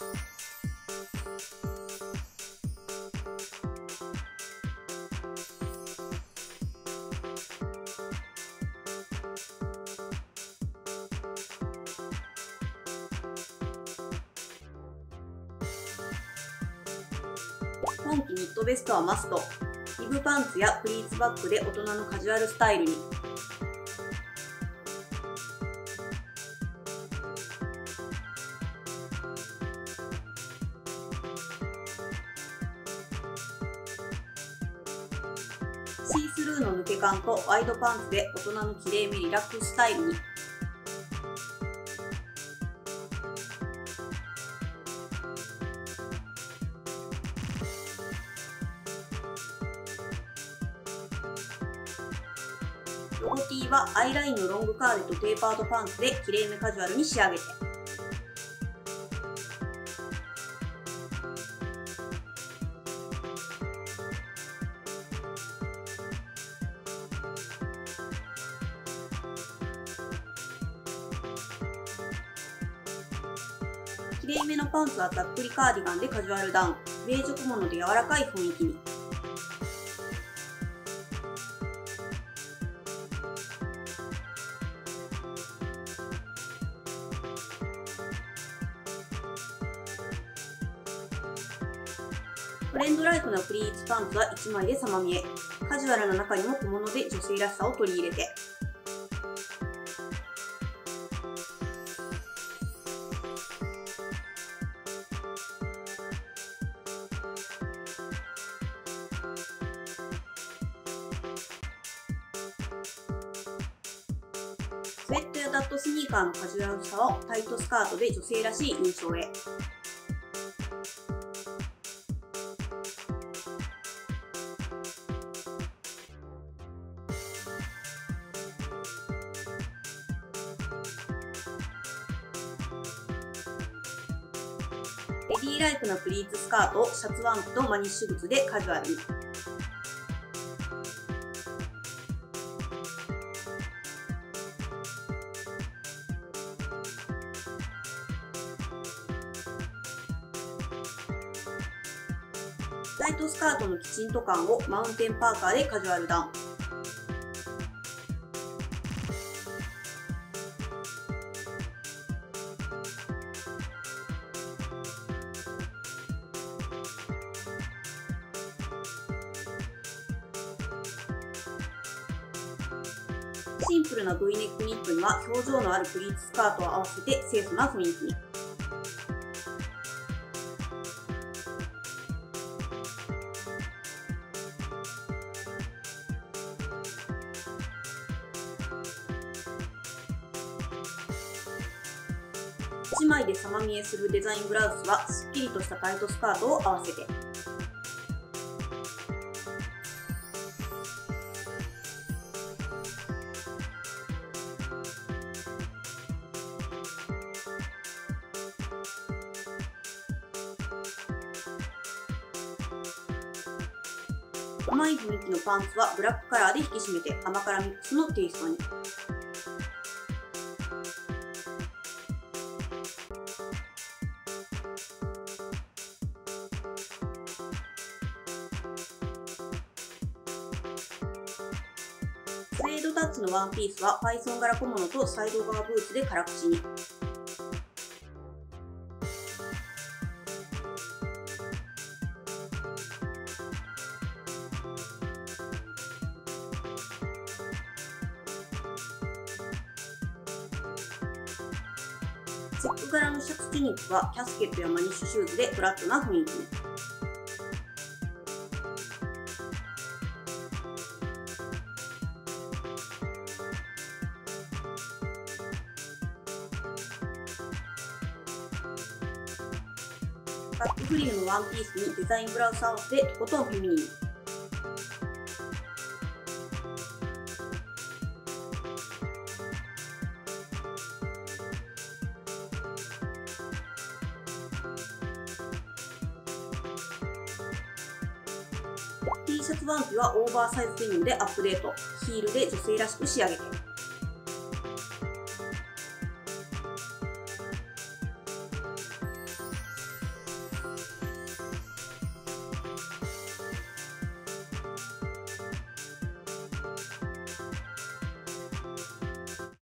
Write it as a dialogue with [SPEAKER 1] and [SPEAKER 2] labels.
[SPEAKER 1] 今季ニットベストはマスト。リブパンツやプリーツバッグで大人のカジュアルスタイルに。シースルーの抜け感とワイドパンツで大人のきれいめリラックススタイルに。ロゴ T はアイラインのロングカーデとテーパードパンツできれいめカジュアルに仕上げて。きれいめのパンツはざっくりカーディガンでカジュアルダウン。ベージュ小物で柔らかい雰囲気に。トレンドライフなプリーツパンツは1枚で様見え。カジュアルな中にも小物で女性らしさを取り入れて。スウェットやダットスニーカーのカジュアルさをタイトスカートで女性らしい印象へ。レディーライクなプリーツスカートをシャツワンピとマニッシュ靴でカジュアルに。タイトスカートのきちんと感をマウンテンパーカーでカジュアルダウン。シンプルな V ネックニットには表情のあるプリーツスカートを合わせて清楚な雰囲気に。1枚で様見えするデザインブラウスはすっきりとしたタイトスカートを合わせて。甘い雰囲気のパンツはブラックカラーで引き締めて甘辛ミックスのテイストに。スウェードタッチのワンピースはパイソン柄小物とサイド側ブーツで辛口に。チェック柄のシャツチュニックはキャスケットやマニッシュシューズでフラットな雰囲気に。バックフリルのワンピースにデザインブラウス合わせでとことんフェミニン。T シャツワンピはオーバーサイズデニムでアップデート。ヒールで女性らしく仕上げて。